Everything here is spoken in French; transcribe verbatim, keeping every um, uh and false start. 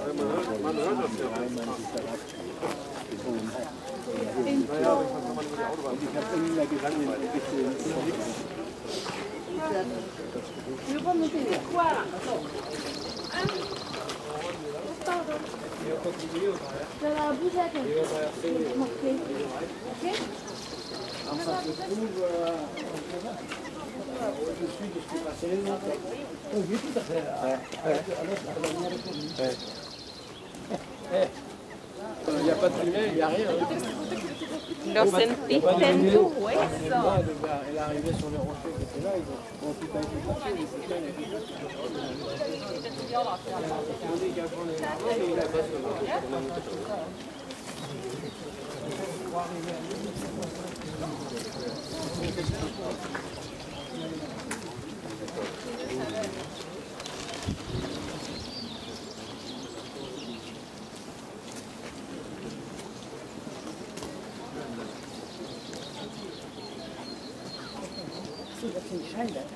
Man hört, man hört das ja. Naja, aber ich kann man über die Autobahn. Ich habe irgendwie mehr Gedanken dans la bousette. Ok. Ça se trouve au-dessus de ce qui est passé. Oui, tout à fait. Il n'y a pas de lumière, il n'y a rien. Lo sentiste en tu hueso. Elle est arrivée sur les rochers qui étaient là, ils ont tout a Das sind Scheine.